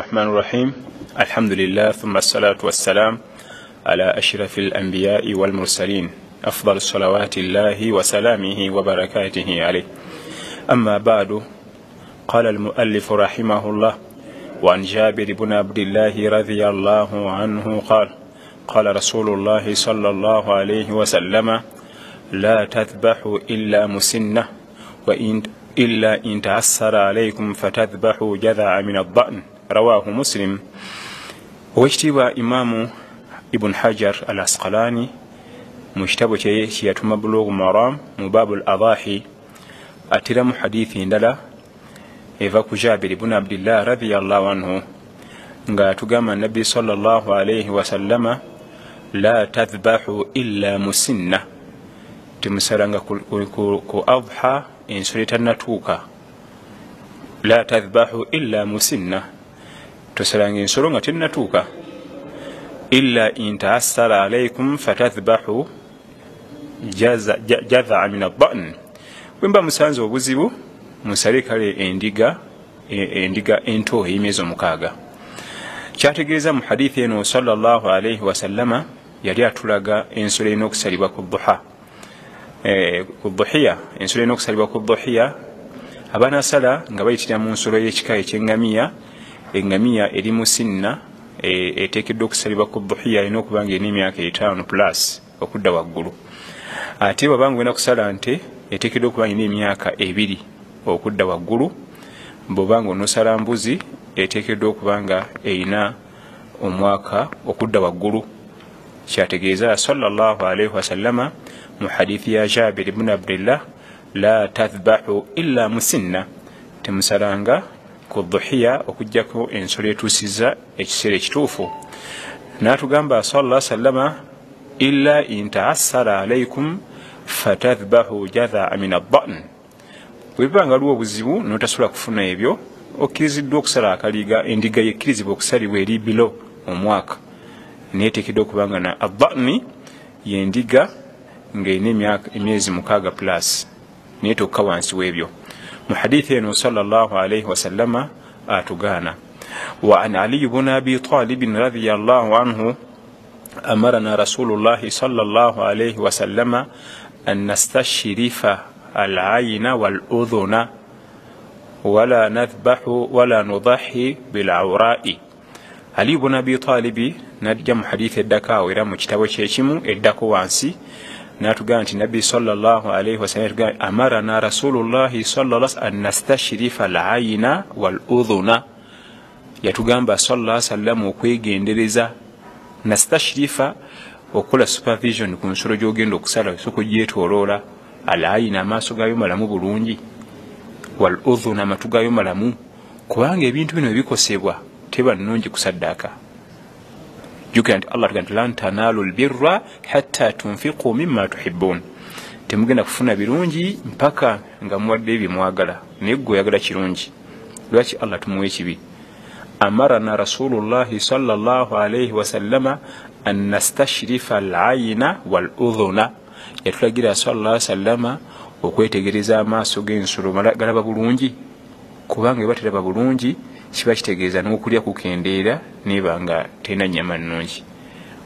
الرحمن الرحيم. الحمد لله ثم الصلاة والسلام على أشرف الأنبياء والمرسلين أفضل الصلوات الله وسلامه وبركاته عليه. أما بعد، قال المؤلف رحمه الله: وعن جابر بن عبد الله رضي الله عنه قال: قال رسول الله صلى الله عليه وسلم: لا تذبحوا إلا مسنة، إلا إن تعسر عليكم فتذبحوا جذع من الضأن. رواه مسلم. واشتوى إمام ابن حجر العسقلاني مشتبه شيئتما بلوغ مرام مباب الأضاحي أترم حديث ndala eva ku Jabir ibn Abdillah radiyallahu anhu nga tugama Nabi sallallahu alayhi wa sallama: la tadhbahu illa musinna, tumusalanga ku adha ensolo etannatuuka. La tadhbahu illa musinna, tosalanga ensolo nga tennatuuka. Illa in ta'assara alaykum fatadhbahu jadha min ad-da'n, bwemba musanze obuzibu musale kale endiga ento ey'emyezi 6. Kyategeeza mu hadithi eno sallallahu alayhi wa sallama yali atulaga ensolo erina okusalibwa ku dhuha, ku dhuhiya. Ensolo erina okusalibwa ku dhuhiya, abanasala nga bayitira mu nsolo y'ekika eky'engamiya. Engamiya eri musinna eteekeddwa okusalibwa ku dhuhiya erina okuba nga erina emyaka 5+ okudda waggulu. Ate bw'abanga olina kusala nte eteekeddwa okuba nga erina emyaka 2 okudda waggulu. Bw'obanga onosala mbuzi eteekeddwa okuba nga erina omwaka okudda waggulu. Kyategeeza sallallahu alayhi wa sallama mu hadithi ya Jabir ibn Abdillah: la tadhbahu illa musinna, temusalanga ku dhuhiya okujjako ensolo etuusiza ekiseera ekituufu. N'atugamba sallallahu alayhi wa sallama: illa in ta'assara alaykum fatadhbahu jadha min ad-da'n. Bwebanga aliwo obuzibu n'otasobola kufuna ebyo, okkiriziddwa okusala akaliga. Endiga yekkirizibwa okusalibwa eri bilo omwaka, neeteekeddwa okuba nga na ad-da'n yendiga ng'erina emyezi 6+, naye tokka wansi w'ebyo. Mu hadithi eno sallallahu alayhi wa sallama atugaana: wa an Ali ibn Abi Talib radiyallahu anhu amarana rasulullahi sallallahu alayhi wa sallama an nastashrifa al-ayna wal-udhuna wala nadhbahu wala nudahi bil-awra'i. Ali ibn Abi Talib najja mu hadithi eddako era mu kitabo kyekimu eddako wansi, n'atugamba nti Nabbi sallallahu alayhi wasallam amarana rasulullahi sallallahu an nastashrifa al-ayna wal-udhuna. Yatugamba sallallahu alayhi wasallam okwegendereza. Nastashrifa okola supervision ku nsolo gy'ogenda okusala, okugyetooloola. Al-ayna amaaso gaayo malamu bulungi, wal-udhuna amatu gaayo malamu, kubanga ebintu bino ebikosebwa teba nnungi kusaddaaka. Jukira nti Allah tugamba lan tanalu al-birra hatta tunfiqu mimma tuhibbun, temugenda kufuna birungi mpaka nga muwadde ebyo mwagala, naye gwe oyagala kirungi. Lwaki Allah tumuwa ekibi? Amarana rasulullahi sallallahu alayhi wa sallama an nastashrifa al-ayna wal-udhuna. Yatulagira sallallahu alayhi wa sallama okwetegereza amaaso g'ensolo galaba bulungi, kubanga eba teraba bulungi kiba kitegeeza n'okulya kukendeera neba nga terina nnyama nnungi.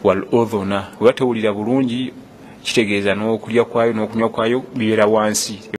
Wal-udhuna, weba tewulira bulungi kitegeeza n'okulya kwayo n'okunywa kwayo bibeera wansi.